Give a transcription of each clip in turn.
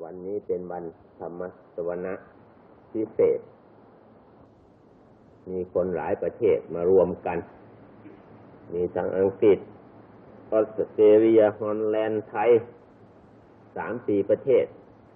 วันนี้เป็นวันธรรมสวนะพิเศษมีคนหลายประเทศมารวมกันมีทั้งอังกฤษออสเตรเลียฮอลแลนด์ไทย 3-4 ประเทศ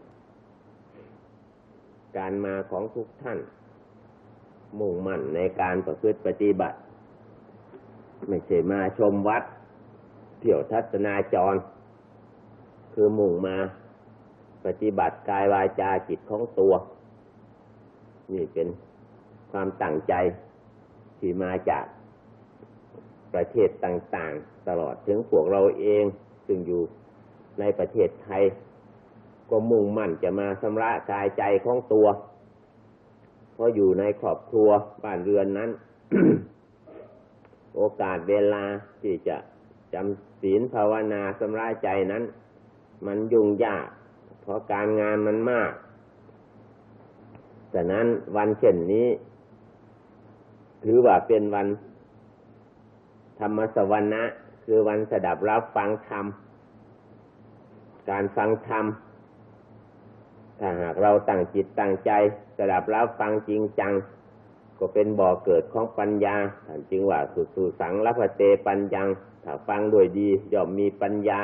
การมาของทุกท่านมุ่งมั่นในการประพฤติปฏิบัติไม่ใช่มาชมวัดเที่ยวทัศนาจรคือมุ่งมาปฏิบัติกายวาจาจิตของตัวนี่เป็นความตั้งใจที่มาจากประเทศต่างๆตลอดถึงพวกเราเองซึ่งอยู่ในประเทศไทยก็มุ่งมั่นจะมาชำระกายใจของตัวเพราะอยู่ในครอบครัวบ้านเรือนนั้น โอกาสเวลาที่จะจำศีลภาวนาชำระใจนั้นมันยุ่งยากเพราะการงานมันมากฉะนั้นวันเช่นนี้ถือว่าเป็นวันธรรมสวนะคือวันสดับรับฟังธรรมการฟังธรรมถ้าหากเราตั้งจิตตั้งใจสดับรับฟังจริงจังก็เป็นบ่อเกิดของปัญญาท่านจึงว่าสุสังละพเตปัญญังถ้าฟังด้วยดีย่อมมีปัญญา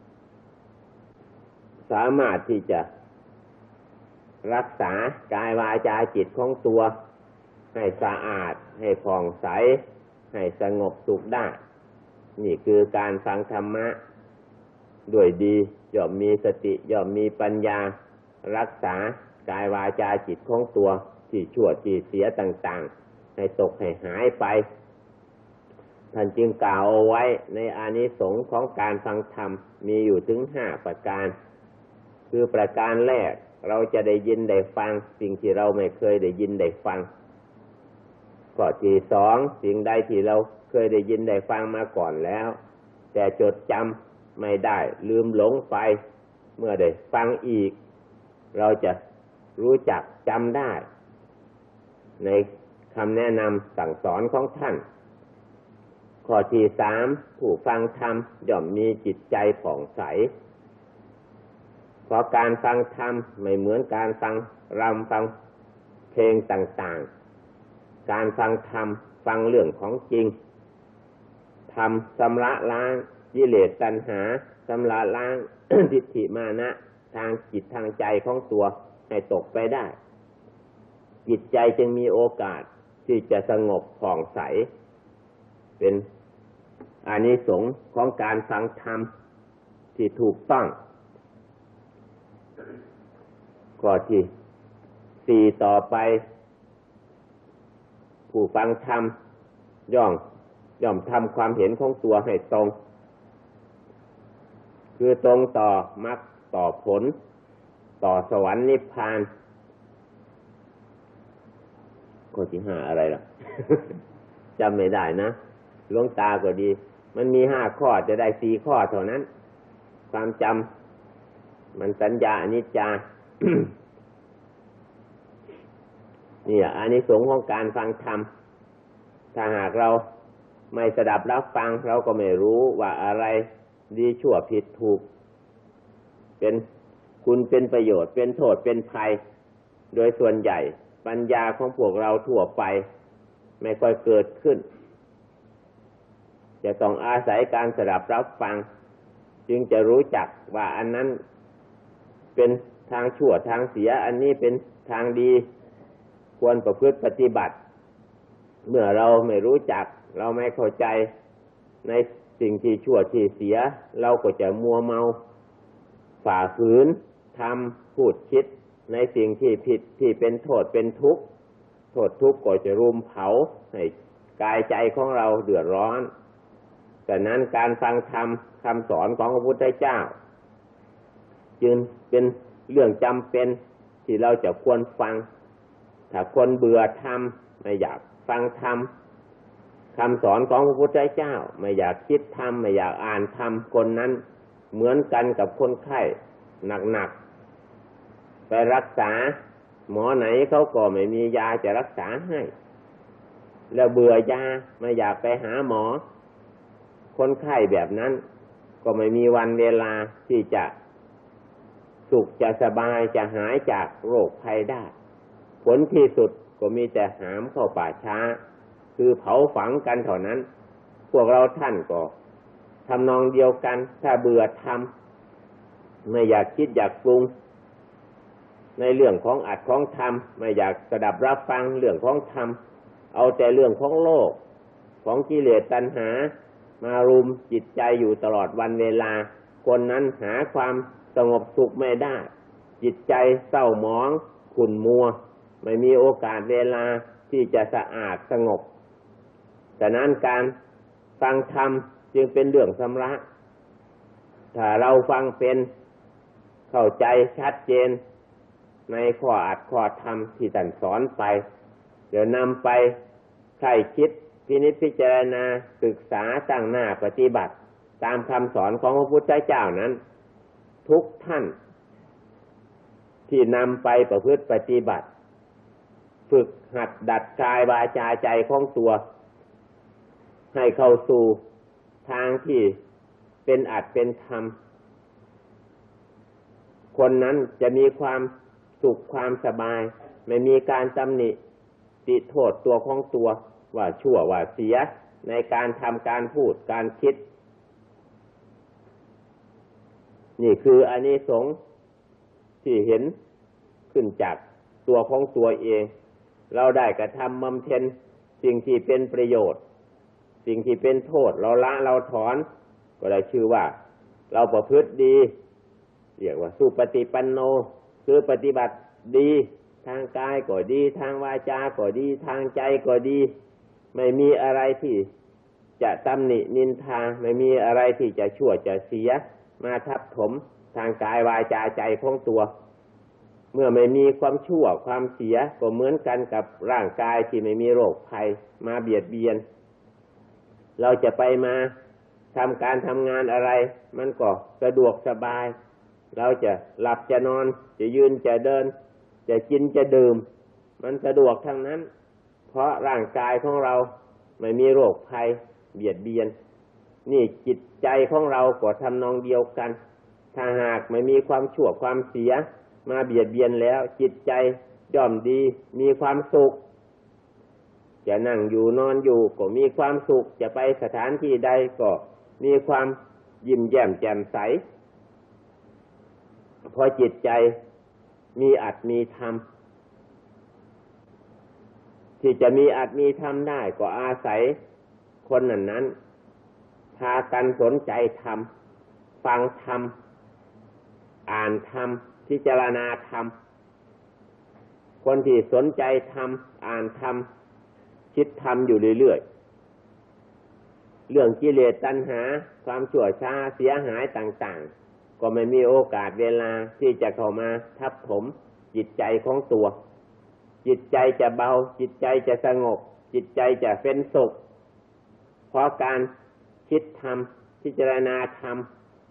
สามารถที่จะรักษากายวาจาจิตของตัวให้สะอาดให้ผ่องใสให้สงบสุขได้นี่คือการฟังธรรมะด้วยดีย่อมมีสติย่อมมีปัญญารักษากายวาจาจิตของตัวที่ชั่วที่เสียต่างๆให้ตกให้หายไปท่านจึงกล่าวเอาไว้ในอานิสงส์ของการฟังธรรมมีอยู่ถึง5ประการคือประการแรกเราจะได้ยินได้ฟังสิ่งที่เราไม่เคยได้ยินได้ฟังข้อที่2สิ่งใดที่เราเคยได้ยินได้ฟังมาก่อนแล้วแต่จดจำไม่ได้ลืมหลงไปเมื่อได้ฟังอีกเราจะรู้จักจำได้ในคำแนะนำสั่งสอนของท่านข้อที่3ผู้ฟังธรรมย่อมมีจิตใจผ่องใสเพราะการฟังธรรมไม่เหมือนการฟังรำฟังเพลงต่างๆการฟังธรรมฟังเรื่องของจริงธรรมชำระล้างกิเลสตัณหาชำระล้าง ทิฏฐิมานะทางจิตทางใจของตัวให้ตกไปได้จิตใจจึงมีโอกาสที่จะสงบผ่องใสเป็นอานิสงส์ของการฟังธรรมที่ถูกต้องข้อที่4ต่อไปผู้ฟังธรรมย่อมทำความเห็นของตัวให้ตรงคือตรงต่อมรรคต่อผลต่อสวรรค์นิพพานข้อที่5อะไรล่ะ จำไม่ได้นะหลวงตาก็ดีมันมี5ข้อจะได้4ข้อเท่านั้นความจำมันสัญญาอนิจจา นี่อานิสงส์ของการฟังธรรมถ้าหากเราไม่สดับรับฟังเราก็ไม่รู้ว่าอะไรดีชั่วผิดถูกเป็นคุณเป็นประโยชน์เป็นโทษเป็นภัยโดยส่วนใหญ่ปัญญาของพวกเราทั่วไปไม่ค่อยเกิดขึ้นจะต้องอาศัยการสดับรับฟังจึงจะรู้จักว่าอันนั้นเป็นทางชั่วทางเสียอันนี้เป็นทางดีควรประพฤติปฏิบัติเมื่อเราไม่รู้จักเราไม่เข้าใจในสิ่งที่ชั่วที่เสียเราก็จะมัวเมาฝ่าฝืนทำพูดคิดในสิ่งที่ผิดที่เป็นโทษเป็นทุกข์โทษทุกข์ก็จะรุมเผาให้กายใจของเราเดือดร้อนฉะนั้นการฟังธรรมคำสอนของพระพุทธเจ้าจึงเป็นเรื่องจำเป็นที่เราจะควรฟังถ้าคนเบื่อธรรมไม่อยากฟังธรรมคำสอนของพระพุทธเจ้าไม่อยากคิดธรรมไม่อยากอ่านธรรมคนนั้นเหมือนกันกับคนไข้หนักๆไปรักษาหมอไหนเขาก็ไม่มียาจะรักษาให้แล้วเบื่อยาไม่อยากไปหาหมอคนไข้แบบนั้นก็ไม่มีวันเวลาที่จะสุขจะสบายจะหายจากโรคภัยได้ผลที่สุดก็มีแต่หามเข้าป่าช้าคือเผาฝังกันเท่านั้นพวกเราท่านก็ทำนองเดียวกันถ้าเบื่อทำไม่อยากคิดอยากปรุงในเรื่องของอัดของธรรมไม่อยากสดับรับฟังเรื่องของธรรมเอาแต่เรื่องของโลกของกิเลสตัณหามารุมจิตใจอยู่ตลอดวันเวลาคนนั้นหาความสงบสุขไม่ได้จิตใจเศร้าหมองขุ่นมัวไม่มีโอกาสเวลาที่จะสะอาดสงบฉะนั้นการฟังธรรมจึงเป็นเรื่องสำคัญถ้าเราฟังเป็นเข้าใจชัดเจนในข้ออัดข้อธรรมที่ท่านสอนไปเดี๋ยวนำไปใคร่คิดพินิจพิจารณาศึกษาตั้งหน้าปฏิบัติตามคำสอนของพระพุทธเจ้านั้นทุกท่านที่นำไปประพฤติปฏิบัติฝึกหัดดัดกายวาจาใจของตัวให้เข้าสู่ทางที่เป็นอัตเป็นธรรมคนนั้นจะมีความสุขความสบายไม่มีการตำหนิติโทษตัวของตัวว่าชั่วว่าเสียในการทำการพูดการคิดนี่คืออานิสงส์ที่เห็นขึ้นจากตัวของตัวเองเราได้กระทำบำเพ็ญสิ่งที่เป็นประโยชน์สิ่งที่เป็นโทษเราละเราถอนก็ได้ชื่อว่าเราประพฤติดีเรียกว่าสุปฏิปันโนคือปฏิบัติดีทางกายก็ดีทางวาจาก็ดีทางใจก็ดีไม่มีอะไรที่จะตำหนินินทาไม่มีอะไรที่จะชั่วจะเสียมาทับถมทางกายวาจาใจของตัวเมื่อไม่มีความชั่วความเสียก็เหมือนกันกับร่างกายที่ไม่มีโรคภัยมาเบียดเบียนเราจะไปมาทำการทำงานอะไรมันก็สะดวกสบายเราจะหลับจะนอนจะยืนจะเดินจะกินจะดื่มมันสะดวกทั้งนั้นเพราะร่างกายของเราไม่มีโรคภัยเบียดเบียนนี่จิตใจของเราก็ทำนองเดียวกันถ้าหากไม่มีความชั่วความเสียมาเบียดเบียนแล้วจิตใจย่อมดีมีความสุขจะนั่งอยู่นอนอยู่ก็มีความสุขจะไปสถานที่ใดก็มีความยิ้มแย้มแจ่มใสเพราะจิตใจมีอัตมีธรรมที่จะมีอัตมีธรรมได้ก็อาศัยคนนั้นพากันสนใจธรรมฟังธรรมอ่านธรรมพิจารณาธรรมคนที่สนใจธรรมอ่านธรรมคิดธรรมอยู่เรื่อยๆเรื่องกิเลสตัณหาความชั่วช้าเสียหายต่างๆก็ไม่มีโอกาสเวลาที่จะเข้ามาทับถมจิตใจของตัวจิตใจจะเบาจิตใจจะสงบจิตใจจะเป็นสุขเพราะการคิดธรรมพิจารณาธรรม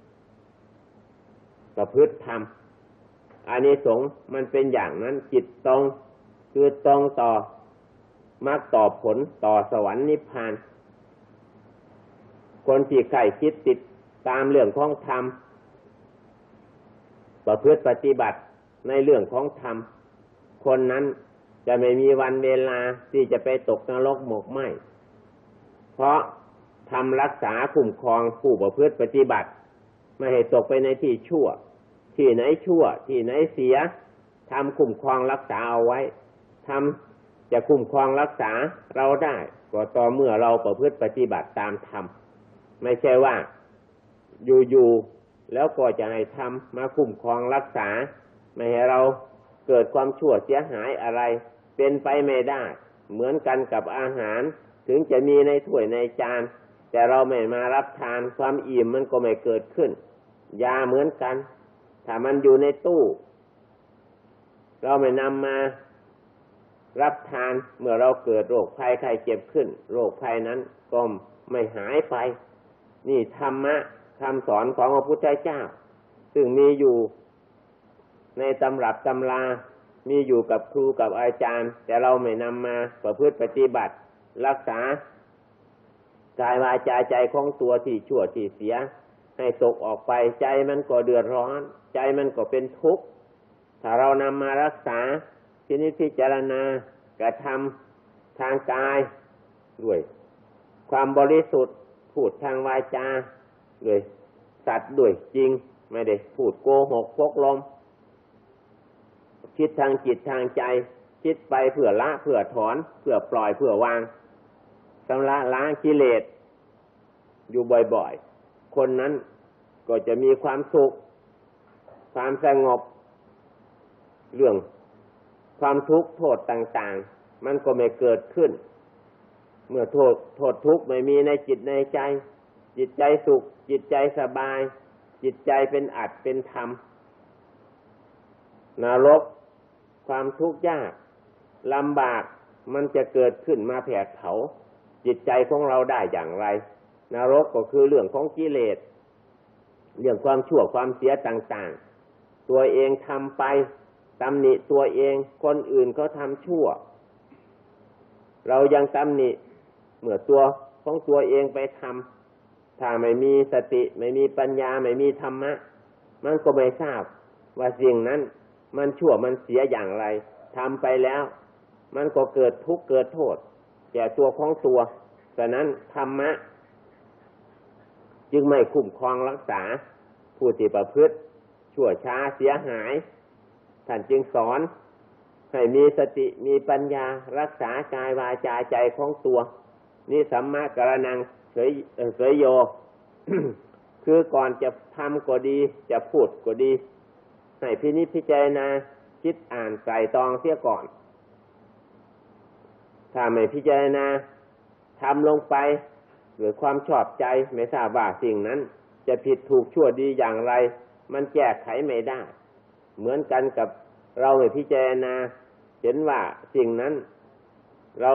ประพฤติธรรมอานิสงส์มันเป็นอย่างนั้นจิตตรงคือตรงต่อมรรคต่อผลต่อสวรรค์นิพพานคนที่ใคร่คิดติดตามเรื่องของธรรมประพฤติปฏิบัติในเรื่องของธรรมคนนั้นจะไม่มีวันเวลาที่จะไปตกนรกหมกไหม้เพราะทำรักษาคุ้มครองผู้ประพฤติปฏิบัติไม่ให้ตกไปในที่ชั่วที่ไหนชั่วที่ไหนเสียทำคุ้มครองรักษาเอาไว้ทำจะคุ้มครองรักษาเราได้ก็ต่อเมื่อเราประพฤติปฏิบัติตามธรรมไม่ใช่ว่าอยู่ๆแล้วก็จะให้ธรรมมาคุ้มครองรักษาไม่ให้เราเกิดความชั่วเสียหายอะไรเป็นไปไม่ได้เหมือนกันกับอาหารถึงจะมีในถ้วยในจานแต่เราไม่มารับทานความอิ่มมันก็ไม่เกิดขึ้นยาเหมือนกันถ้ามันอยู่ในตู้เราไม่นำมารับทานเมื่อเราเกิดโรคภัยไข้เจ็บขึ้นโรคภัยนั้นก็ไม่หายไปนี่ธรรมะคำสอนของพระพุทธเจ้าซึ่งมีอยู่ในตำรับตำรามีอยู่กับครูกับอาจารย์แต่เราไม่นำมาประพฤติปฏิบัติรักษากายวาจาใจของตัวที่ชั่วที่เสียให้ตกออกไปใจมันก็เดือดร้อนใจมันก็เป็นทุกข์ถ้าเรานำมารักษาทีนี้พิจารณากระทำทางกายด้วยความบริสุทธิ์พูดทางวาจาด้วยสัตย์ด้วยจริงไม่ได้พูดโกหกพกลมคิดทางจิตทางใจคิดไปเพื่อละเพื่อถอนเพื่อปล่อยเพื่อวางชำระล้างกิเลสอยู่บ่อยๆคนนั้นก็จะมีความสุขความสงบเรื่องความทุกข์โทษต่างๆมันก็ไม่เกิดขึ้นเมื่อโทษทุกข์ไม่มีในจิตในใจจิตใจสุขจิตใจสบายจิตใจเป็นอัตเป็นธรรมนรกความทุกข์ยากลำบากมันจะเกิดขึ้นมาแผดเผาจิตใจของเราได้อย่างไรนรกก็คือเรื่องของกิเลสเรื่องความชั่วความเสียต่างๆตัวเองทำไปตำหนิตัวเองคนอื่นเขาทำชั่วเรายังตำหนิเมื่อตัวของตัวเองไปทำถ้าไม่มีสติไม่มีปัญญาไม่มีธรรมะมันก็ไม่ทราบว่าสิ่งนั้นมันชั่วมันเสียอย่างไรทำไปแล้วมันก็เกิดทุกข์เกิดโทษแก่ตัวของตัวฉะนั้นธรรมะจึงไม่คุ้มครองรักษาผู้ที่ประพฤติชั่วช้าเสียหายท่านจึงสอนให้มีสติมีปัญญารักษากายวาจาใจของตัวนี่สัมมากัรนังเสยโย คือก่อนจะทำก็ดีจะพูดก็ดีให้พินิจพิจารณาคิดอ่านไตร่ตรองเสียก่อนถ้าไม่พิจารณาทำลงไปหรือความชอบใจไม่ทราบว่าสิ่งนั้นจะผิดถูกชั่วดีอย่างไรมันแก้ไขไม่ได้เหมือนกันกับเราไม่พิจารณาเห็นว่าสิ่งนั้นเรา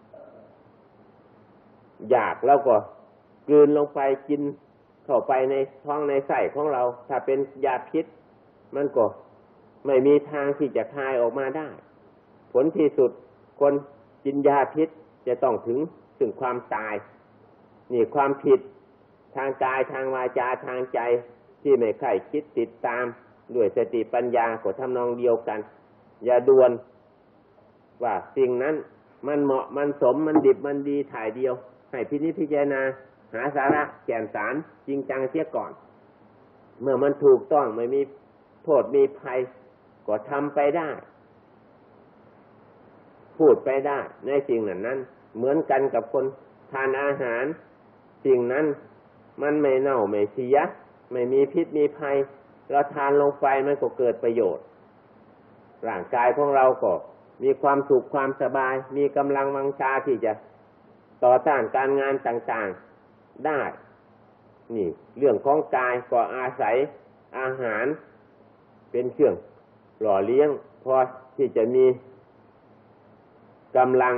อยากแล้วก็กลืนลงไปกินเข้าไปในท้องในไส้ของเราถ้าเป็นยาพิษมันก็ไม่มีทางที่จะคายออกมาได้ผลที่สุดคนกินยาพิษจะต้องถึงความตายนี่ความผิดทางกายทางวาจาทางใจที่ไม่ใคร่คิดติดตามด้วยสติปัญญาก็ทำนองเดียวกันอย่าด่วนว่าสิ่งนั้นมันเหมาะมันสมมันดิบมันดีถ่ายเดียวให้พินิจพิจารณาหาสาระแก่นสารจริงจังเสียก่อนเมื่อมันถูกต้องไม่มีโทษมีภัยก็ทำไปได้พูดไปได้ในสิ่งนั้นเหมือนกันกับคนทานอาหารสิ่งนั้นมันไม่เน่าไม่เสียไม่มีพิษมีภัยเราทานลงไปมันก็เกิดประโยชน์ร่างกายของเราก็มีความสุขความสบายมีกำลังวังชาที่จะต่อต้านการงานต่างๆได้นี่เรื่องของกายก็อาศัยอาหารเป็นเครื่องหล่อเลี้ยงพอที่จะมีกำลัง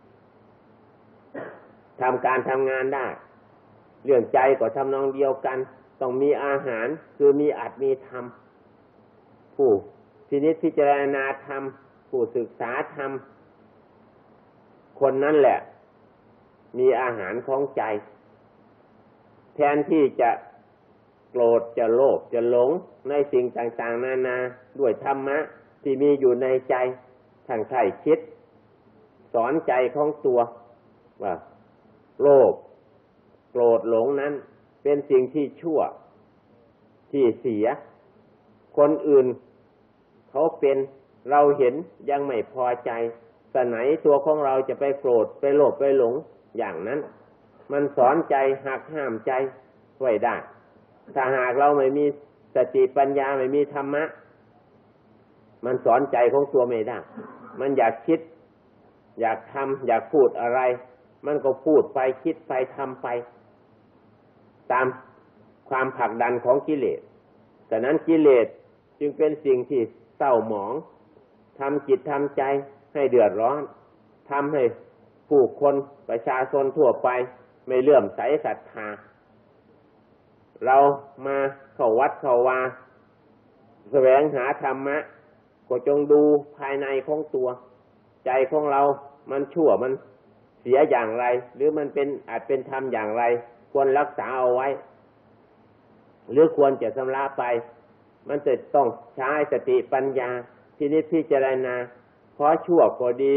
ทำการทำงานได้เรื่องใจก็ทำนองเดียวกันต้องมีอาหารคือมีอัตมีธรรมผู้พินิจพิจารณาธรรมผู้ศึกษาธรรมคนนั้นแหละมีอาหารของใจแทนที่จะโกรธจะโลภจะหลงในสิ่งต่างๆนานาด้วยธรรมะที่มีอยู่ในใจทางใครคิดสอนใจของตัวว่าโลภโกรธหลงนั้นเป็นสิ่งที่ชั่วที่เสียคนอื่นเขาเป็นเราเห็นยังไม่พอใจแต่ไหนตัวของเราจะไปโกรธไปโลภไปหลงอย่างนั้นมันสอนใจหักห้ามใจไว้ได้ถ้าหากเราไม่มีสติปัญญาไม่มีธรรมะมันสอนใจของตัวไม่ได้มันอยากคิดอยากทำอยากพูดอะไรมันก็พูดไปคิดไปทำไปตามความผลักดันของกิเลสฉะนั้นกิเลสจึงเป็นสิ่งที่เศร้าหมองทำจิตทำใจให้เดือดร้อนทำให้ผู้คนประชาชนทั่วไปไม่เลื่อมใสศรัทธาเรามาเข้าวัดเข้าวาแสวงหาธรรมะก็จงดูภายในของตัวใจของเรามันชั่วมันเสียอย่างไรหรือมันเป็นอาจเป็นธรรมอย่างไรควรรักษาเอาไว้หรือควรจะชำระไปมันจะต้องใช้สติปัญญาพินิจพิจารณาเพราะชั่วก็ดี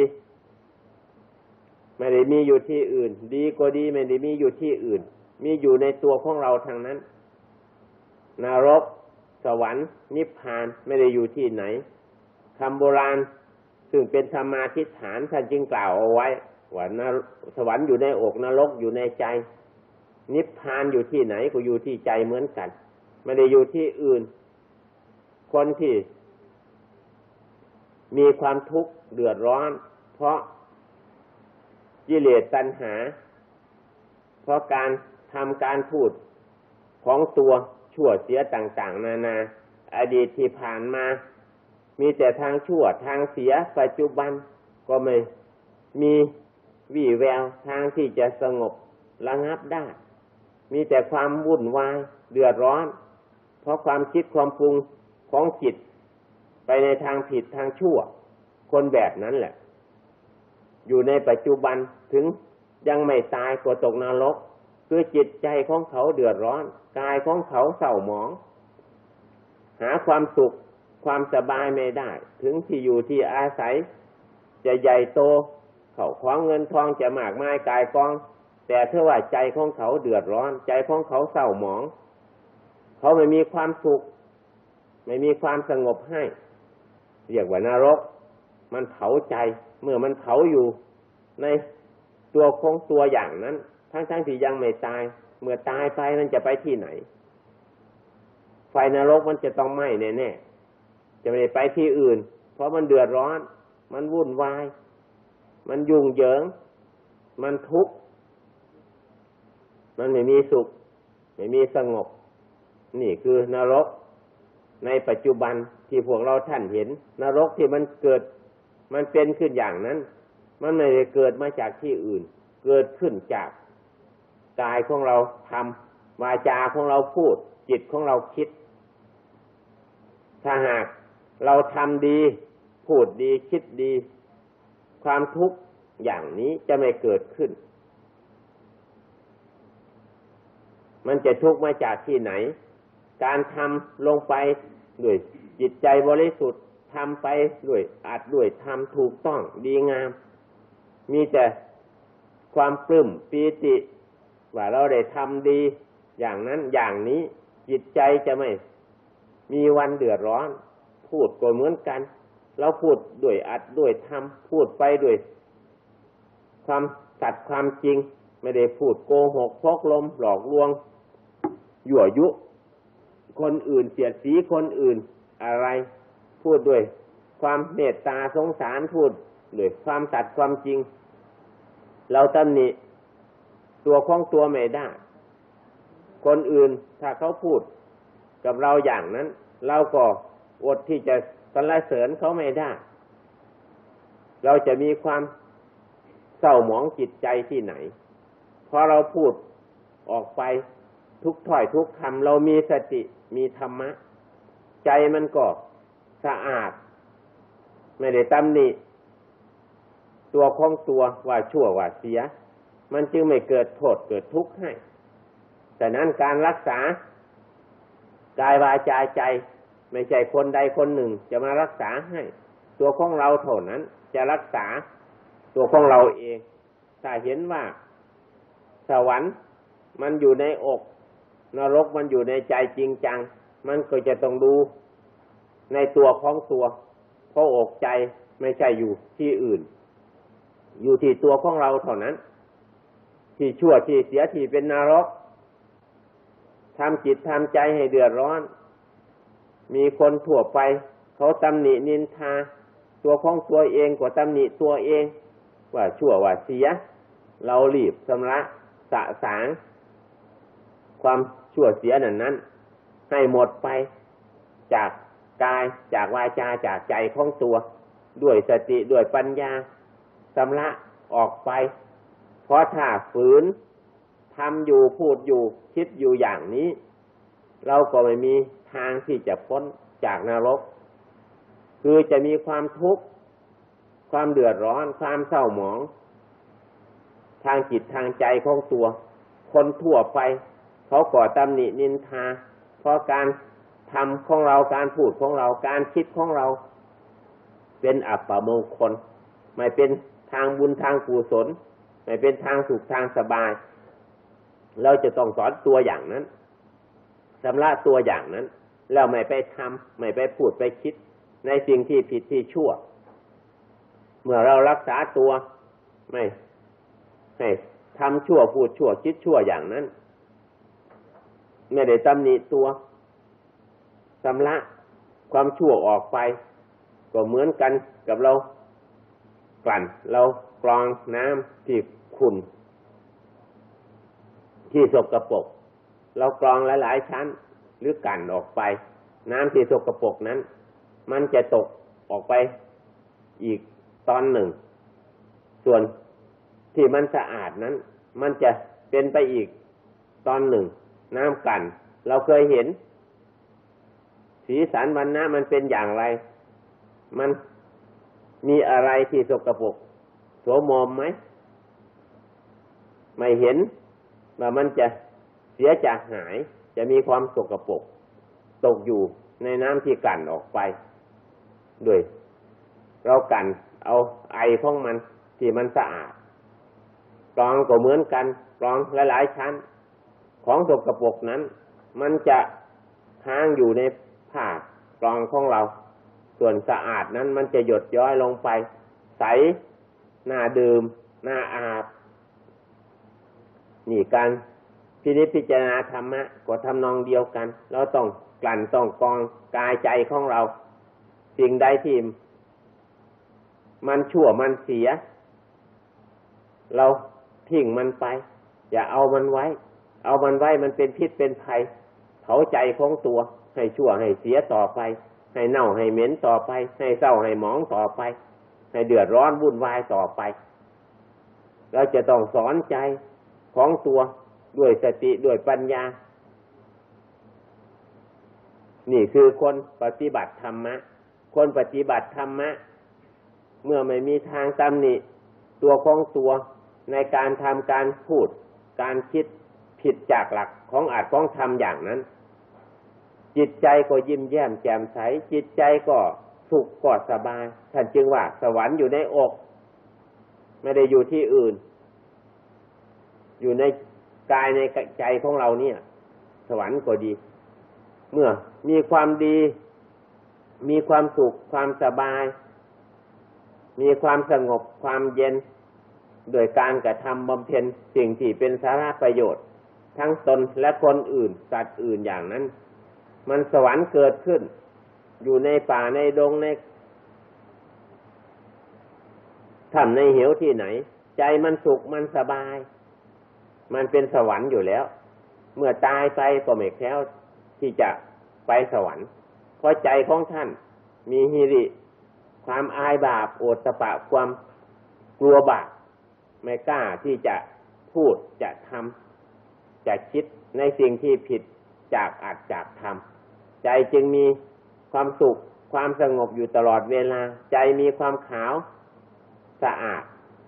ไม่ได้มีอยู่ที่อื่นดีก็ดีไม่ได้มีอยู่ที่อื่นมีอยู่ในตัวของเราทางนั้นนรกสวรรค์นิพพานไม่ได้อยู่ที่ไหนคำโบราณซึ่งเป็นธรรมาทิฏฐานท่านจึงกล่าวเอาไว้ว่าสวรรค์อยู่ในอกนรกอยู่ในใจนิพพานอยู่ที่ไหนก็อยู่ที่ใจเหมือนกันไม่ได้อยู่ที่อื่นคนที่มีความทุกข์เดือดร้อนเพราะกิเลสตัณหาเพราะการทำการพูดของตัวชั่วเสียต่างๆนานาอดีตที่ผ่านมามีแต่ทางชั่วทางเสียปัจจุบันก็ไม่มีวี่แววทางที่จะสงบระงับได้มีแต่ความวุ่นวายเดือดร้อนเพราะความคิดความปรุงของจิตไปในทางผิดทางชั่วคนแบบนั้นแหละอยู่ในปัจจุบันถึงยังไม่ตายก็ตกนรกคือจิตใจของเขาเดือดร้อนกายของเขาเศร้าหมองหาความสุขความสบายไม่ได้ถึงที่อยู่ที่อาศัยจะใหญ่โตเขาของเงินทองจะมากมายกายกองแต่ถ้าว่าใจของเขาเดือดร้อนใจของเขาเศร้าหมองเขาไม่มีความสุขไม่มีความสงบให้เรียกว่านรกมันเผาใจเมื่อมันเผาอยู่ในตัวของตัวอย่างนั้นทั้งที่ยังไม่ตายเมื่อตายไปมันจะไปที่ไหนไฟนรกมันจะต้องไหม้แน่ๆจะไม่ได้ไปที่อื่นเพราะมันเดือดร้อนมันวุ่นวายมันยุ่งเหยิงมันทุกข์มันไม่มีสุขไม่มีสงบนี่คือนรกในปัจจุบันที่พวกเราท่านเห็นนรกที่มันเกิดมันเป็นขึ้นอย่างนั้นมันไม่ได้เกิดมาจากที่อื่นเกิดขึ้นจากกายของเราทำวาจาของเราพูดจิตของเราคิดถ้าหากเราทำดีพูดดีคิดดีความทุกข์อย่างนี้จะไม่เกิดขึ้นมันจะทุกข์มาจากที่ไหนการทำลงไปด้วยจิตใจบริสุทธิ์ทำไปด้วยอาจด้วยทำถูกต้องดีงามมีแต่ความปลื้มปีติว่าเราได้ทำดีอย่างนั้นอย่างนี้จิตใจจะไม่มีวันเดือดร้อนพูดก็เหมือนกันเราพูดด้วยอัดด้วยทำพูดไปด้วยความสัตย์ความจริงไม่ได้พูดโกหกพกลมหลอกลวงยั่วยุคนอื่นเสียดสีคนอื่นอะไรพูดด้วยความเมตตาสงสารพูดด้วยความสัตย์ความจริงเราตำหนิตัวของตัวไม่ได้คนอื่นถ้าเขาพูดกับเราอย่างนั้นเราก็อดที่จะสรรเสริญเขาไม่ได้เราจะมีความเศร้าหมองจิตใจที่ไหนพอเราพูดออกไปทุกถ้อยทุกคำเรามีสติมีธรรมะใจมันก็สะอาดไม่ได้ตำหนิตัวของตัวว่าชั่วว่าเสียมันจึงไม่เกิดโทษเกิดทุกข์ให้แต่นั้นการรักษากายวาจาใจไม่ใช่คนใดคนหนึ่งจะมารักษาให้ตัวของเราเท่านั้นจะรักษาตัวของเราเองถ้าเห็นว่าสวรรค์มันอยู่ในอกนรกมันอยู่ในใจจริงจังมันก็จะต้องดูในตัวของตัวเพราะอกใจไม่ใช่อยู่ที่อื่นอยู่ที่ตัวของเราเท่านั้นที่ชั่วที่เสียที่เป็นนรกทำจิตทำใจให้เดือดร้อนมีคนทั่วไปเขาตำหนินินทาตัวของตัวเองก็ตำหนิตัวเองว่าชั่วว่าเสียเรารีบชำระสะสางความชั่วเสียนั้นให้หมดไปจากกายจากวาจาจากใจของตัวด้วยสติด้วยปัญญาชำระออกไปเพราะถ้าฝืนทำอยู่พูดอยู่คิดอยู่อย่างนี้เราก็ไม่มีทางที่จะพ้นจากนรกคือจะมีความทุกข์ความเดือดร้อนความเศร้าหมองทางจิตทางใจของตัวคนทั่วไปเขาก่อตำหนินินทาเพราะการทำของเราการพูดของเราการคิดของเราเป็นอัปมงคลไม่เป็นทางบุญทางกุศลไม่เป็นทางสุขทางสบายเราจะต้องสอนตัวอย่างนั้นชำระตัวอย่างนั้นแล้วไม่ไปทำไม่ไปพูดไปคิดในสิ่งที่ผิดที่ชั่วเมื่อเรารักษาตัวไม่ให้ทำชั่วพูดชั่วคิดชั่วอย่างนั้นไม่ได้ตำหนิตัวชำระความชั่วออกไปก็เหมือนกันกับเรากลั่นเรากรองน้ำที่ขุ่นที่สกปรกเรากรองหลายๆชั้นหรือกลั่นออกไปน้ำที่สกปรกนั้นมันจะตกออกไปอีกตอนหนึ่งส่วนที่มันสะอาดนั้นมันจะเป็นไปอีกตอนหนึ่งน้ำกลั่นเราเคยเห็นสีสันวรรณะมันเป็นอย่างไรมันมีอะไรที่สกปรกโสมมไหมไม่เห็นว่ามันจะเสียจากหายจะมีความสกปรกตกอยู่ในน้ำที่กลั่นออกไปด้วยเรากลั่นเอาไอของมันที่มันสะอาดกรองก็เหมือนกันกรองหลายๆชั้นของสกปรกนั้นมันจะค้างอยู่ในผ้ากรองของเราส่วนสะอาดนั้นมันจะหยดย้อยลงไปใสน่าดื่มน่าอาบนี่การพินิจพิจารณาธรรมะก็ทำนองเดียวกันเราต้องกลั่นต้องกรองกายใจของเราสิ่งใดที่มันชั่วมันเสียเราทิ้งมันไปอย่าเอามันไว้มันเป็นพิษเป็นภัยเผาใจของตัวให้ชั่วให้เสียต่อไปให้เน่าให้เหม็นต่อไปให้เศร้าให้หมองต่อไปให้เดือดร้อนวุ่นวายต่อไปเราจะต้องสอนใจของตัวด้วยสติด้วยปัญญานี่คือคนปฏิบัติธรรมะคนปฏิบัติธรรมะเมื่อไม่มีทางตำหนิตัวของตัวในการทำการพูดการคิดผิดจากหลักของอาจของธรรมอย่างนั้นจิตใจก็ยิ้มแย้มแจ่มใสจิตใจก็สุขก็สบายท่านจึงว่าสวรรค์อยู่ในอกไม่ได้อยู่ที่อื่นอยู่ในกายในใจของเราเนี่ยสวรรค์ก็ดีเมื่อมีความดีมีความสุขความสบายมีความสงบความเย็นโดยการกระทำบำเพ็ญสิ่งที่เป็นสาระประโยชน์ทั้งตนและคนอื่นสัตว์อื่นอย่างนั้นมันสวรรค์เกิดขึ้นอยู่ในป่าในดงในถ้ำในเหวที่ไหนใจมันสุขมันสบายมันเป็นสวรรค์อยู่แล้วเมื่อตายไปก็ไม่แคล้วที่จะไปสวรรค์เพราะใจของท่านมีหิริความอายบาปโอตตัปปะความกลัวบาปไม่กล้าที่จะพูดจะทำจะคิดในสิ่งที่ผิดจากอาจจากธรรมใจจึงมีความสุขความสงบอยู่ตลอดเวลาใจมีความขาวสะอาด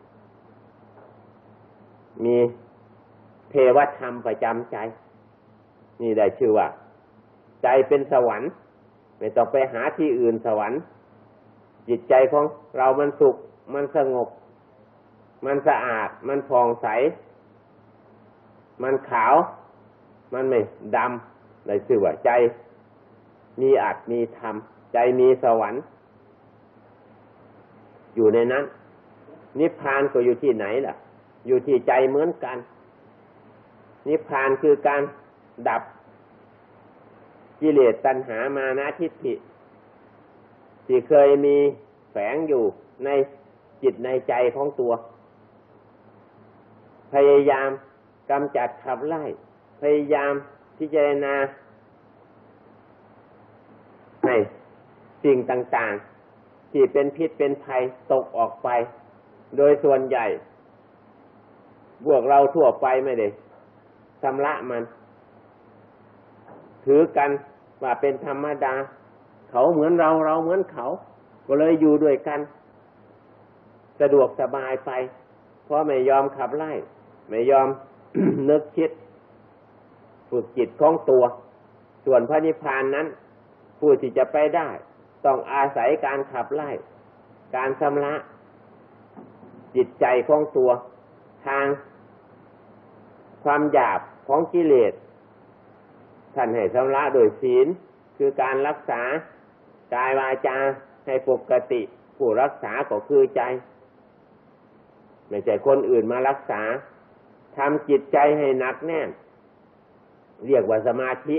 มีเทวธรรมประจำใจนี่ได้ชื่อว่าใจเป็นสวรรค์ไม่ต้องไปหาที่อื่นสวรรค์จิตใจของเรามันสุขมันสงบมันสะอาดมันผ่องใสมันขาวมันไม่ดำได้ชื่อว่าใจมีอัตมีธรรมใจมีสวรรค์อยู่ในนั้นนิพพานก็อยู่ที่ไหนล่ะอยู่ที่ใจเหมือนกันนิพพานคือการดับกิเลสตัณหามานะทิฏฐิที่เคยมีแฝงอยู่ในจิตในใจของตัวพยายามกำจัดขับไล่พยายามพิจารณาให้สิ่งต่างๆที่เป็นพิษเป็นภัยตกออกไปโดยส่วนใหญ่พวกเราทั่วไปไม่ได้ชำระมันถือกันว่าเป็นธรรมดาเขาเหมือนเราเราเหมือนเขาก็เลยอยู่ด้วยกันสะดวกสบายไปเพราะไม่ยอมขับไล่ไม่ยอม นึกคิดฝึกจิตของตัวส่วนพระนิพพานนั้นผู้ที่จะไปได้ต้องอาศัยการขับไล่การชำระจิตใจของตัวทางความหยาบของกิเลสท่านให้ชำระโดยศีลคือการรักษากายวาจาให้ปกติผู้รักษาก็คือใจไม่ใช่คนอื่นมารักษาทำจิตใจให้หนักแน่นเรียกว่าสมาธิ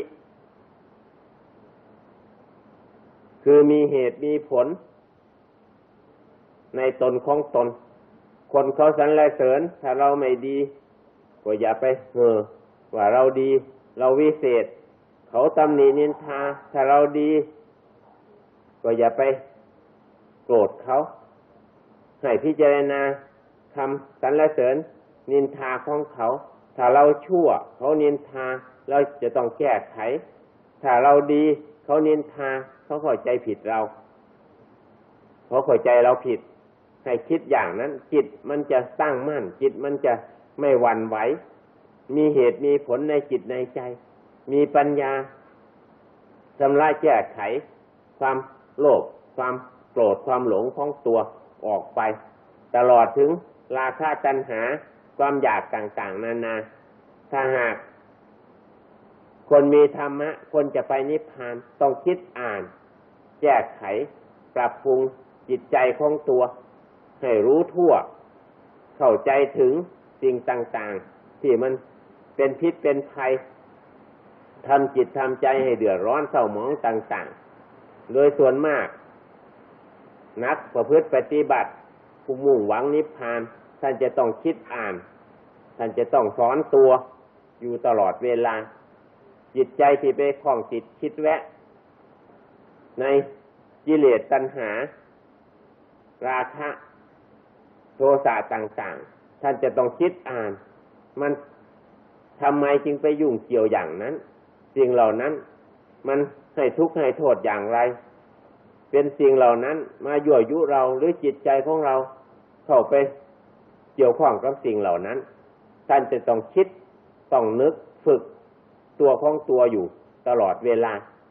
คือมีเหตุมีผลในตนของตนคนเขาสรรเสริญถ้าเราไม่ดีก็อย่าไปว่าเราดีเราวิเศษเขาตำหนินินทาถ้าเราดีก็อย่าไปโกรธเขาให้พิจารณาคำสรรเสริญนินทาของเขาถ้าเราชั่วเขานินทาเราจะต้องแก้ไขถ้าเราดีเขานินทาเขาเข้าใจผิดเราเขาเข้าใจเราผิดให้คิดอย่างนั้นจิตมันจะตั้งมั่นจิตมันจะไม่หวั่นไหวมีเหตุมีผลในจิตในใจมีปัญญาชำระแก้ไขความโลภความโกรธความหลงของตัวออกไปตลอดถึงราคะตัณหาความอยากต่างๆนานาถ้าหากคนมีธรรมะคนจะไปนิพพานต้องคิดอ่านแก้ไขปรับปรุงจิตใจของตัวให้รู้ทั่วเข้าใจถึงสิ่งต่างๆที่มันเป็นพิษเป็นภัยทำจิตทำใจให้เดือดร้อนเศร้าหมองต่างๆโดยส่วนมากนักประพฤติปฏิบัติผู้มุ่งหวังนิพพานท่านจะต้องคิดอ่านท่านจะต้องสอนตัวอยู่ตลอดเวลาจิตใจที่ไปคล้องจิตคิดแวะในกิเลสตัณหาราคะโทสะต่างๆท่านจะต้องคิดอ่านมันทำไมจึงไปยุ่งเกี่ยวอย่างนั้นสิ่งเหล่านั้นมันให้ทุกข์ให้โทษอย่างไรเป็นสิ่งเหล่านั้นมายั่วยุเราหรือจิตใจของเราเข้าไปเกี่ยวข้องกับสิ่งเหล่านั้นท่านจะต้องคิดต้องนึกฝึกตัวของตัวอยู่ตลอดเวลา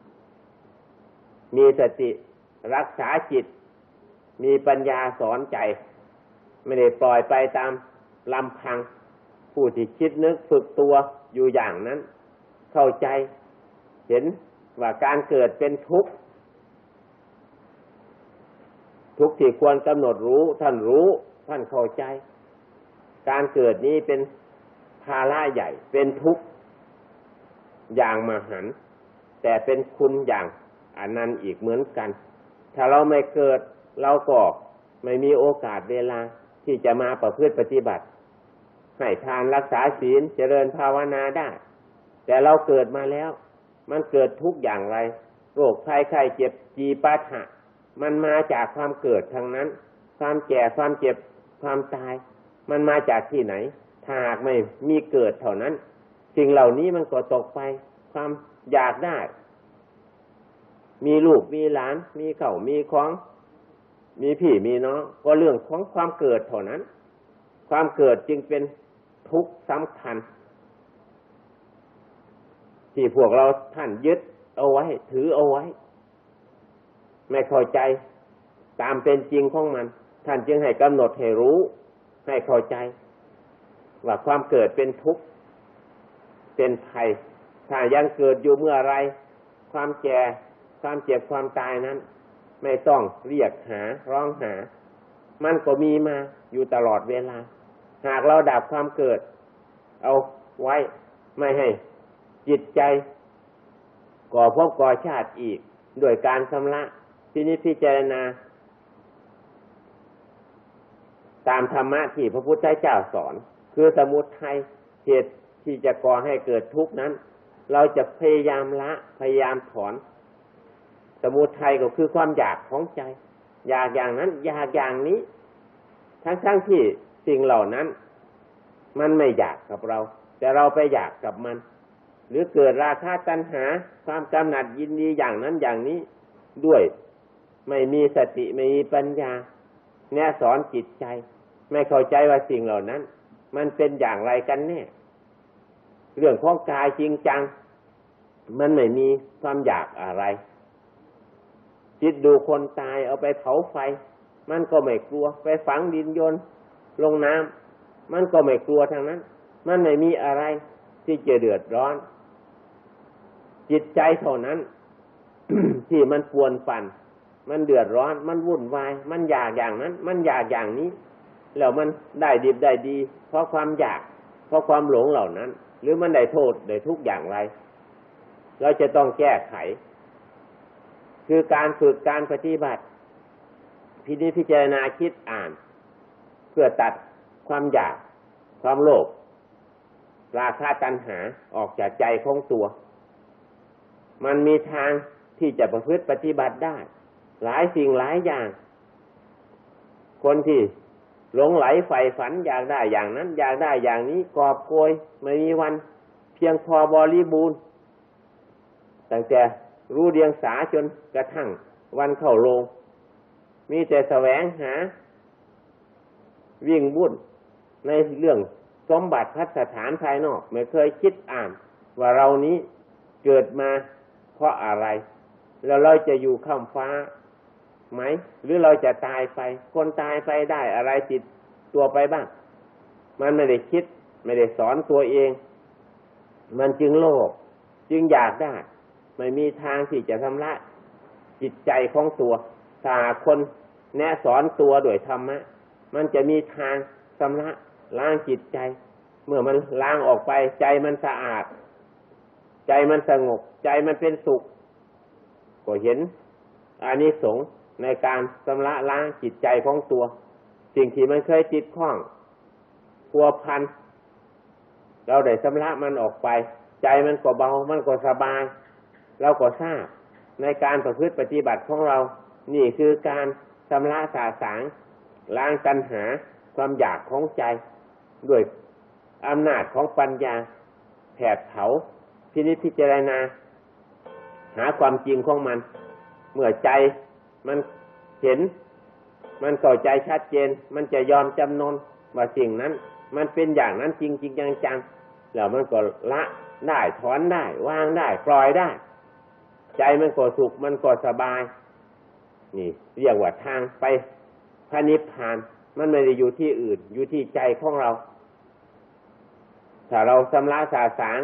มีสติรักษาจิตมีปัญญาสอนใจไม่ได้ปล่อยไปตามลำพังผู้ที่คิดนึกฝึกตัวอยู่อย่างนั้นเข้าใจเห็นว่าการเกิดเป็นทุกข์ทุกข์ที่ควรกำหนดรู้ท่านรู้ท่านเข้าใจการเกิดนี้เป็นภาระใหญ่เป็นทุกข์อย่างมหันต์แต่เป็นคุณอย่างอนันต์อีกเหมือนกันถ้าเราไม่เกิดเราก็ไม่มีโอกาสเวลาที่จะมาประพฤติปฏิบัติให้ทานรักษาศีลเจริญภาวนาได้แต่เราเกิดมาแล้วมันเกิดทุกอย่างไรโรคภัยไข้เจ็บจีปาถะมันมาจากความเกิดทั้งนั้นความแก่ความเจ็บความตายมันมาจากที่ไหนถ้าหากไม่มีเกิดเท่านั้นสิ่งเหล่านี้มันก็ตกไปความอยากได้มีลูกมีหลานมีเข่ามีของมีพี่มีน้องก็เรื่องของความเกิดเท่านั้นความเกิดจึงเป็นทุกข์สำคัญที่พวกเราท่านยึดเอาไว้ถือเอาไว้ไม่เข้าใจตามเป็นจริงของมันท่านจึงให้กำหนดให้รู้ให้เข้าใจว่าความเกิดเป็นทุกข์เป็นภัยถ้ายังเกิดอยู่เมื่อไรความแก่ความเจ็บความตายนั้นไม่ต้องเรียกหาร้องหามันก็มีมาอยู่ตลอดเวลาหากเราดับความเกิดเอาไว้ไม่ให้จิตใจก่อภพก่อชาติอีกด้วยการชำระพินิจพิจารณาตามธรรมะที่พระพุทธเจ้าสอนคือสมุทัยเหตุที่จะก่อให้เกิดทุกข์นั้นเราจะพยายามละพยายามถอนสมุทัยก็คือความอยากของใจอยากอย่างนั้นอยากอย่างนี้ทั้งที่สิ่งเหล่านั้นมันไม่อยากกับเราแต่เราไปอยากกับมันหรือเกิดราคะตัณหาความกำหนัดยินดีอย่างนั้นอย่างนี้ด้วยไม่มีสติไม่มีปัญญาแนะสอนจิตใจไม่เข้าใจว่าสิ่งเหล่านั้นมันเป็นอย่างไรกันแน่เรื่องของกายจริงจังมันไม่มีความอยากอะไรคิดดูคนตายเอาไปเผาไฟมันก็ไม่กลัวไปฝังดินโยนลงน้ำมันก็ไม่กลัวทางนั้นมันไม่มีอะไรที่จะเดือดร้อนจิตใจเท่านั้น ที่มันปวนปั่นมันเดือดร้อนมันวุ่นวายมันอยากอย่างนั้นมันอยากอย่างนี้แล้วมันได้ดีได้ดีเพราะความอยากเพราะความหลงเหล่านั้นหรือมันได้โทษได้ทุกอย่างไรเราจะต้องแก้ไขคือการฝึกการปฏิบัติพิจารณาคิดอ่านเพื่อตัดความอยากความโลภราคะตัณหาออกจากใจของตัวมันมีทางที่จะประพฤติปฏิบัติได้หลายสิ่งหลายอย่างคนที่หลงไหลใฝ่ฝันอยากได้อย่างนั้นอยากได้อย่างนี้กอบโกยไม่มีวันเพียงพอบริบูรณ์ตั้งแต่รู้เดียงสาจนกระทั่งวันเข้าโรงมีแต่แสวงหาวิ่งวุ่นในเรื่องสมบัติพัสถานภายนอกไม่เคยคิดอ่านว่าเรานี้เกิดมาเพราะอะไรแล้วเราจะอยู่ข้ามฟ้าไหมหรือเราจะตายไปคนตายไปได้อะไรติดตัวไปบ้างมันไม่ได้คิดไม่ได้สอนตัวเองมันจึงโลภจึงอยากได้ไม่มีทางที่จะทำละจิตใจของตัวถ้าคนแนะสอนตัวด้วยธรรมะมันจะมีทางชำระล้างจิตใจเมื่อมันล้างออกไปใจมันสะอาดใจมันสงบใจมันเป็นสุขก็เห็นอานิสงส์ในการชำระล้างจิตใจของตัวสิ่งที่มันเคยติดข้องพัวพันเราได้ชำระมันออกไปใจมันก็เบามันก็สบายเราก็ทราบในการประพฤติปฏิบัติของเรานี่คือการชำระสาสางล้างตัณหาความอยากของใจด้วยอำนาจของปัญญาแผดเผาพิจารณาหาความจริงของมันเมื่อใจมันเห็นมันเข้าใจชัดเจนมันจะยอมจำนนว่าสิ่งนั้นมันเป็นอย่างนั้นจริงๆจังๆแล้วมันก็ละได้ถอนได้วางได้ปล่อยได้ใจมันก็สุขมันก็สบายนี่เรียกว่าทางไปพระนิพพานมันไม่ได้อยู่ที่อื่นอยู่ที่ใจของเราถ้าเราชำระสาสาง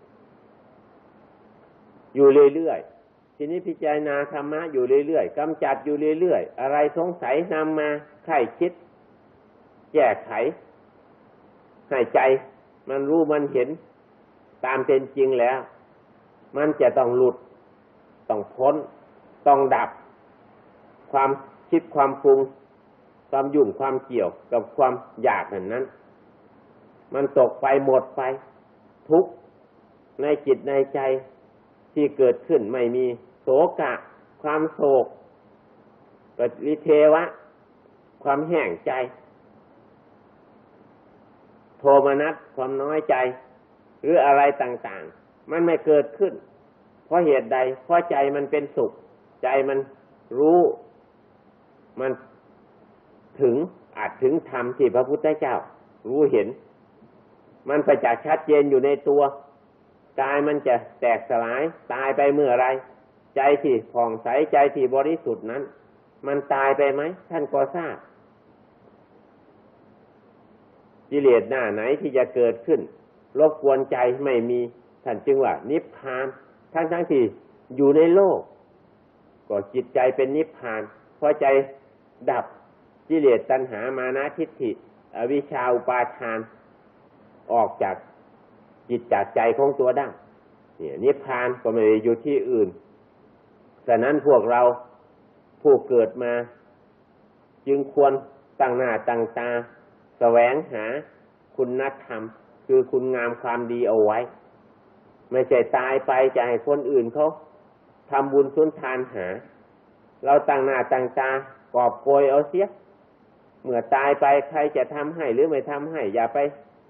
อยู่เรื่อยๆทีนี้พิจารณาธรรมะอยู่เรื่อยๆกำจัดอยู่เรื่อยๆอะไรสงสัยนำมาไขคิดแก้ไขให้ใจมันรู้มันเห็นตามเป็นจริงแล้วมันจะต้องหลุดต้องพ้นต้องดับความคิดความปรุงความยุ่งความเกี่ยวกับความอยากนั้นมันตกไปหมดไปทุกข์ในจิตในใจที่เกิดขึ้นไม่มีโศกะความโศกปริเทวะความแห้งใจโทมนัสความน้อยใจหรืออะไรต่างๆมันไม่เกิดขึ้นเพราะเหตุใดเพราะใจมันเป็นสุขใจมันรู้มันถึงอาจถึงธรรมที่พระพุทธเจ้ารู้เห็นมันประจักษ์ชัดเจนอยู่ในตัวกายมันจะแตกสลายตายไปเมื่อไรใจที่ผ่องใสใจที่บริสุทธิ์นั้นมันตายไปไหมท่านก็ทราบกิเลสหน้าไหนที่จะเกิดขึ้นรบกวนใจไม่มีท่านจึงว่านิพพานทั้งที่อยู่ในโลกก็จิตใจเป็นนิพพานเพราะใจดับกิเลสตัณหามานะทิฏฐิอวิชชาอุปาทานออกจากจิตจากใจของตัวได้เนี่ยนิพพานก็ไม่ได้อยู่ที่อื่นฉะนั้นพวกเราผู้เกิดมาจึงควรตั้งหน้าตั้งตาแสวงหาคุณธรรมคือคุณงามความดีเอาไว้ไม่ใช่ตายไปจะให้คนอื่นเขาทำบุญสุนทานหาเราตั้งหน้าตั้งตากอบโกยเอาเสียเมื่อตายไปใครจะทำให้หรือไม่ทำให้อย่าไป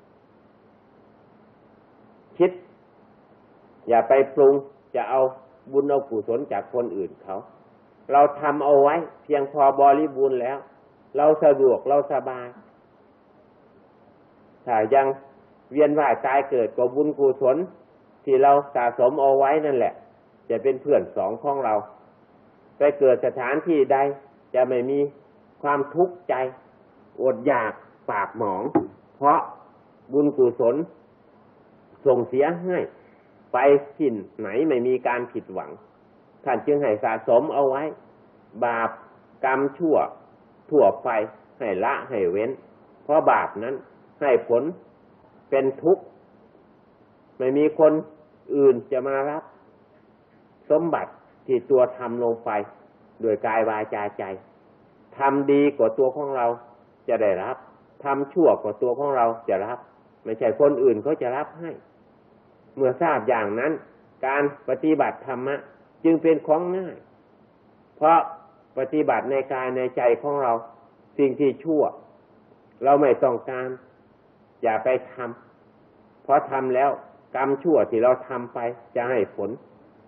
คิดอย่าไปปรุงจะเอาบุญเอากุศลจากคนอื่นเขาเราทำเอาไว้เพียงพอบริบูรณ์แล้วเราสะดวกเราสบายถ้ายังเวียนว่ายตายเกิดก็บุญกุศลที่เราสะสมเอาไว้นั่นแหละจะเป็นเพื่อนสองของเราไปเกิดสถานที่ใดจะไม่มีความทุกข์ใจอดอยากปากหมองเพราะบุญกุศลส่งเสียให้ไปที่ไหนไม่มีการผิดหวังท่านจึงให้สะสมเอาไว้บาปกรรมชั่วทั่วไปให้ละให้เว้นเพราะบาปนั้นให้ผลเป็นทุกข์ไม่มีคนอื่นจะมารับสมบัติที่ตัวทำลงไปโดยกายวาจาใจทำดีกว่าตัวของเราจะได้รับทำชั่วกว่าตัวของเราจะรับไม่ใช่คนอื่นเขาจะรับให้เมื่อทราบอย่างนั้นการปฏิบัติธรรมะจึงเป็นของง่ายเพราะปฏิบัติในกายในใจของเราสิ่งที่ชั่วเราไม่ต้องการอย่าไปทำเพราะทำแล้วกรรมชั่วที่เราทำไปจะให้ผล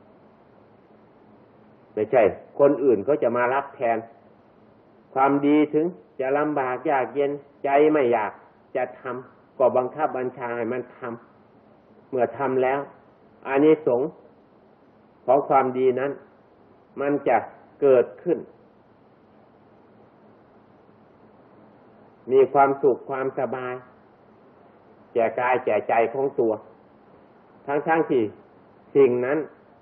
ไม่ใช่คนอื่นก็จะมารับแทนความดีถึงจะลำบากยากเย็นใจไม่อยากจะทำก็บังคับบัญชาให้มันทำเมื่อทำแล้วอานิสงส์ของความดีนั้นมันจะเกิดขึ้นมีความสุขความสบายแก่กายแก่ใจของตัวทั้งที่สิ่งนั้น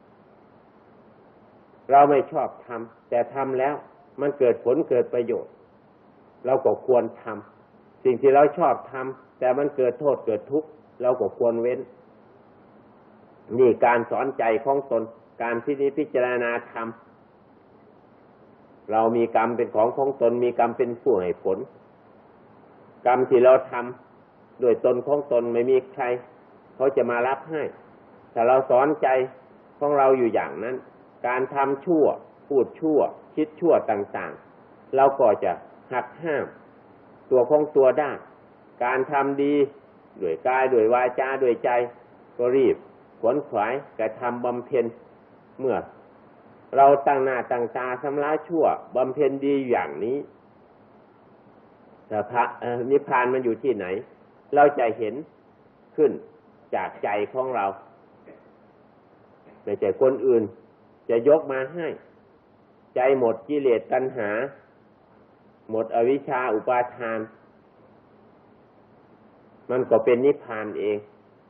เราไม่ชอบทำแต่ทำแล้วมันเกิดผลเกิดประโยชน์เราก็ควรทำสิ่งที่เราชอบทำแต่มันเกิดโทษเกิดทุกข์เราก็ควรเว้นนี่การสอนใจของตนการพิจารณาธรรมเรามีกรรมเป็นของตนมีกรรมเป็นผู้ให้ผลกรรมที่เราทำโดยตนของตนไม่มีใครเขาจะมารับให้แต่เราสอนใจของเราอยู่อย่างนั้นการทำชั่วพูดชั่วคิดชั่วต่างๆเราก็จะหักห้ามตัวของตัวได้การทำดีด้วยกายด้วยวาจาด้วยใจก็รีบขวนขวายกระทำบำเพ็ญเมื่อเราตั้งหน้าตั้งตาชำระชั่วบำเพ็ญดีอย่างนี้แต่พระนิพพานมันอยู่ที่ไหนเราจะเห็นขึ้นจากใจของเราไม่ใช่คนอื่นจะยกมาให้ใจหมดกิเลสตัณหาหมดอวิชชาอุปาทานมันก็เป็นนิพพานเอง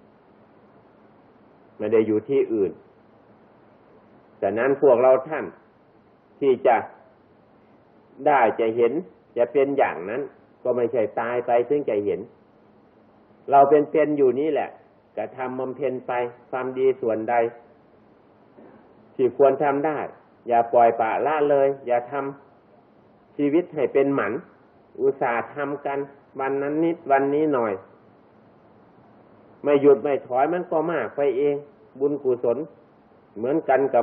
ไม่ได้อยู่ที่อื่นแต่นั้นพวกเราท่านที่จะได้จะเห็นจะเป็นอย่างนั้นก็ไม่ใช่ตายไปถึงจะเห็นเราเป็นอยู่นี้แหละกระทำบำเพ็ญไปความดีส่วนใดที่ควรทำได้อย่าปล่อยปละละเลยอย่าทำชีวิตให้เป็นหมันอุตส่าห์ทำกันวันนั้นนิดวันนี้หน่อยไม่หยุดไม่ถอยมันก็มากไปเองบุญกุศลเหมือนกันกับ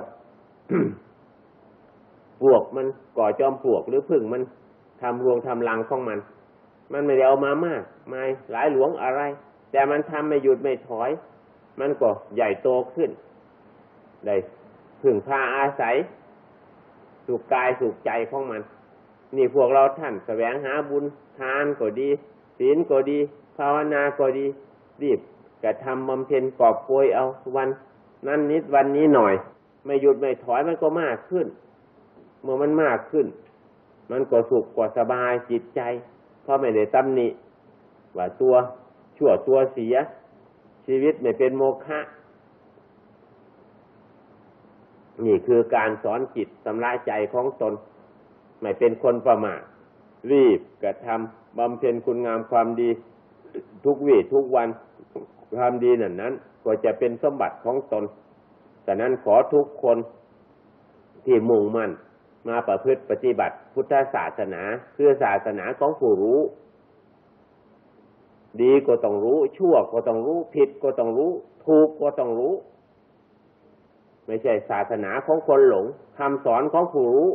ปลวกมันก่อจอมปลวกหรือผึ่งมันทำรวงทำรังของมันไม่ได้เอามามากมายหลายหลวงอะไรแต่มันทำไม่หยุดไม่ถอยมันก็ใหญ่โตขึ้นได้พึ่งพาอาศัยสุขกายสุขใจของมันนี่พวกเราท่านแสวงหาบุญทานก็ดีศีลก็ดีภาวนาก็ดีรีบกระทำบำเพ็ญกอบโกยเอาวันนั้นนิดวันนี้หน่อยไม่หยุดไม่ถอยมันก็มากขึ้นเมื่อมันมากขึ้นมันก็สุขกว่าสบายจิตใจเพราะไม่ได้ตำหนิว่าตัวชั่วตัวเสียชีวิตไม่เป็นโมฆะนี่คือการสอนจิตสำระใจของตนไม่เป็นคนประมาทรีบกระทำบำเพ็ญคุณงามความดีทุกวี่ทุกวันความดีนั้นก็จะเป็นสมบัติของตนฉะนั้นขอทุกคนที่มุ่งมั่นมาประพฤติปฏิบัติพุทธศาสนาคือศาสนาของผู้รู้ดีก็ต้องรู้ชั่วก็ต้องรู้ผิดก็ต้องรู้ถูกก็ต้องรู้ไม่ใช่ศาสนาของคนหลงคำสอนของผู้รู้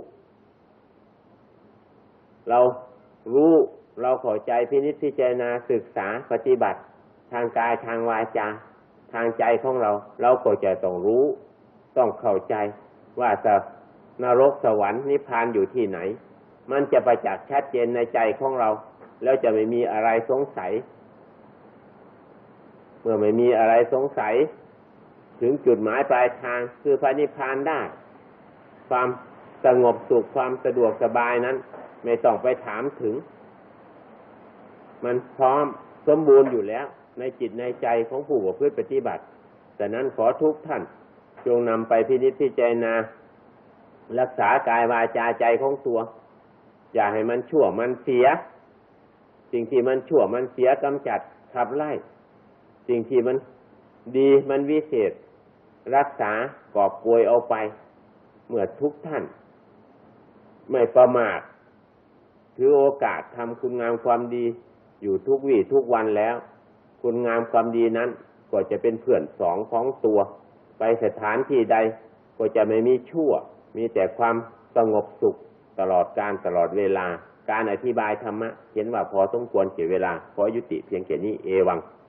เรารู้เราเข้าใจพินิจพิจารณาศึกษาปฏิบัติทางกายทางวาจาทางใจของเราเราก็จะต้องรู้ต้องเข้าใจว่าจะนรกสวรรค์นิพพานอยู่ที่ไหนมันจะประจักษ์ชัดเจนในใจของเราแล้วจะไม่มีอะไรสงสัยเมื่อไม่มีอะไรสงสัยถึงจุดหมายปลายทางคือพระนิพพานได้ความสงบสุขความสะดวกสบายนั้นไม่ต้องไปถามถึงมันพร้อมสมบูรณ์อยู่แล้วในจิตในใจของผู้ประพฤติปฏิบัติแต่นั้นขอทุกท่านจงนำไปพินิจพิจารณารักษากายวาจาใจของตัวอย่าให้มันชั่วมันเสียสิ่งที่มันชั่วมันเสียกำจัดขับไล่สิ่งที่มันดีมันวิเศษรักษากอบโกยเอาไปเมื่อทุกท่านไม่ประมาทถือโอกาสทำคุณงามความดีอยู่ทุกวี่ทุกวันแล้วคุณงามความดีนั้นก็จะเป็นเพื่อนสองของตัวไปสถานที่ใดก็จะไม่มีชั่วมีแต่ความสงบสุขตลอดกาลตลอดเวลาการอธิบายธรรมะเห็นว่าพอสมควรแก่เวลาขอยุติเพียงแค่นี้เอวัง